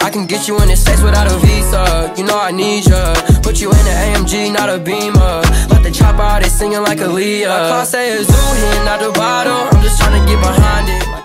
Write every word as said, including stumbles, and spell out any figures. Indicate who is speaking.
Speaker 1: I can get you in the States without a visa. You know I need ya. Put you in an A M G, not a Beamer. Let the chopper out, they singing like Aaliyah. My car say it's new here, not the bottle. I'm just tryna get behind it.